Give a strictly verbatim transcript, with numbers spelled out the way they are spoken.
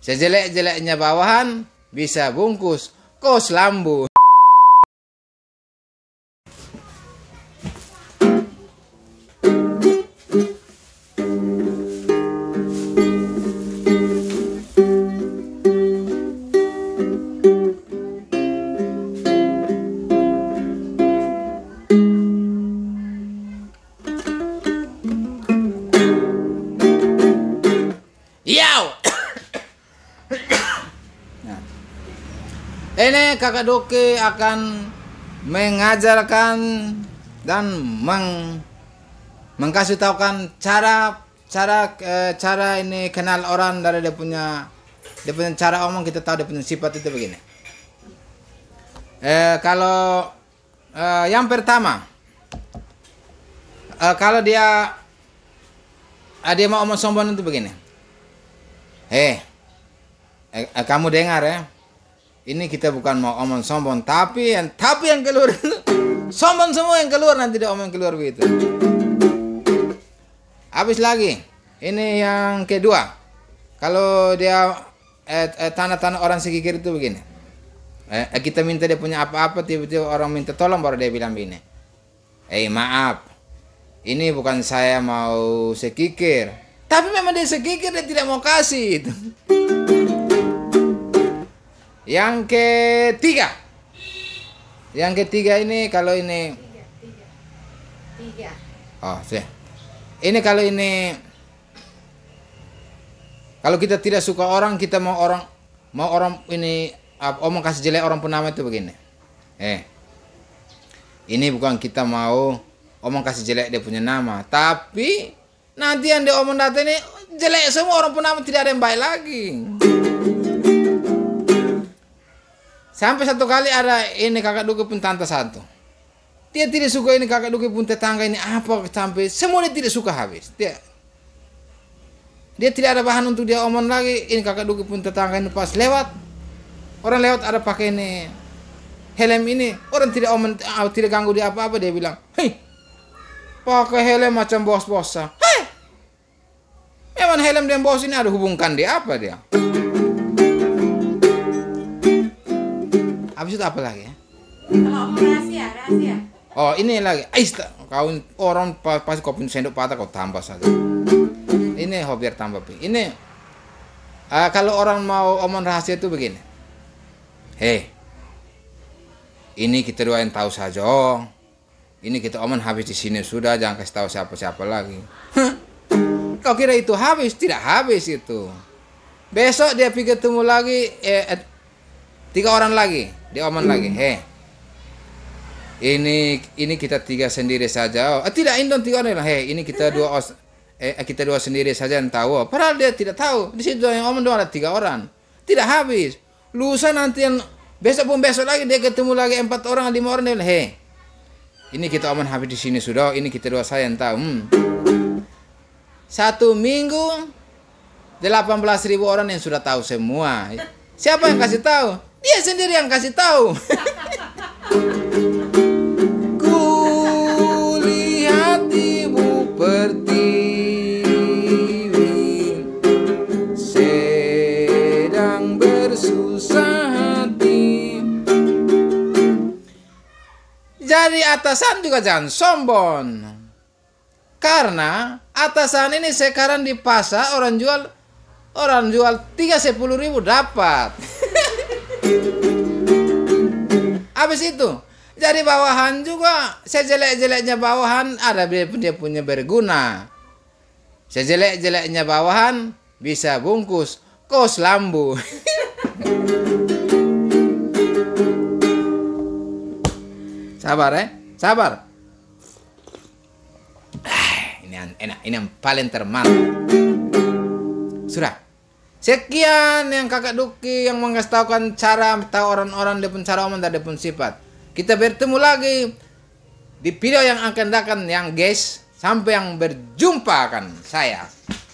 Sejelek-jeleknya bawahan bisa bungkus kos lambu. Yow! Nah, ini kakak Duki akan mengajarkan dan meng mengkasih tahukan cara cara eh, cara ini kenal orang dari dia punya dia punya cara omong. Kita tahu dia punya sifat itu begini. Eh, kalau eh, yang pertama, eh, kalau dia eh, dia mau omong sombong itu begini. Hei, eh, eh, kamu dengar ya? Ini kita bukan mau omong sombong, tapi yang tapi yang keluar sombong semua yang keluar, nanti dia omong keluar begitu. Habis lagi, ini yang kedua. Kalau dia eh, eh, tanda-tanda orang sekikir itu begini. Eh, kita minta dia punya apa-apa, tiba-tiba orang minta tolong, baru dia bilang begini. Eh maaf, ini bukan saya mau sekikir. Tapi memang dia sekikir, dia tidak mau kasih itu. Yang ketiga. Yang ketiga ini kalau ini tiga, tiga. Tiga. Oh, sih. Ini kalau ini kalau kita tidak suka orang, kita mau orang mau orang ini omong kasih jelek orang penama itu begini. Eh. Ini bukan kita mau omong kasih jelek dia punya nama, tapi nanti yang dia omong data ini jelek semua, orang penama tidak ada yang baik lagi. Sampai satu kali ada ini kakak Duki pun tante satu. Dia tidak suka ini kakak Duki pun tetangga ini apa sampai semua dia tidak suka habis. Dia dia tidak ada bahan untuk dia omong lagi. Ini kakak Duki pun tetangga ini pas lewat, orang lewat ada pakai ini helm ini, orang tidak omong, tidak ganggu dia apa-apa, dia bilang, hei, pakai helm macam bos-bosan. Hei, memang helm dan bos ini ada hubungkan dia apa dia? Habis itu apa lagi ya? Kalau omong rahasia, rahasia. Oh ini lagi, Ais, kau orang pas kau punya sendok patah kau tambah saja. Ini oh, biar tambah ping. Ini uh, kalau orang mau omong rahasia itu begini. Hei, ini kita dua yang tahu saja. Ini kita omong habis di sini sudah, jangan kasih tahu siapa-siapa lagi. Kau kira itu habis? Tidak habis itu. Besok dia pikir ketemu lagi, eh, eh, tiga orang lagi, dia omong lagi. Hei, ini ini kita tiga sendiri saja. Oh, tidak, ini tiga orang. Hei, ini kita dua os, eh, kita dua sendiri saja yang tahu. Padahal dia tidak tahu. Di situ yang omong dua ada tiga orang. Tidak habis. Lusa nanti yang besok pun besok lagi dia ketemu lagi empat orang, lima orang. Dia bilang, hei, ini kita omong habis di sini sudah. Ini kita dua saya yang tahu. Hmm. Satu minggu delapan belas ribu orang yang sudah tahu semua. Siapa yang kasih tahu? Dia sendiri yang kasih tahu. Kulihat ibu pertiwi sedang bersusah hati. Jadi atasan juga jangan sombong. Karena atasan ini sekarang di pasar orang jual orang jual tiga sepuluh ribu dapat. Habis itu, jadi bawahan juga, sejelek-jeleknya bawahan ada dia punya berguna. Sejelek-jeleknya bawahan bisa bungkus kos lambu. Sabar ya, sabar. Ini yang enak, ini yang paling termantap. Sudah. Sekian yang kakak Duki yang mengasih cara tahu orang-orang dia pun cara omong dan dia pun sifat. Kita bertemu lagi di video yang akan datang yang guys. Sampai yang berjumpa kan saya.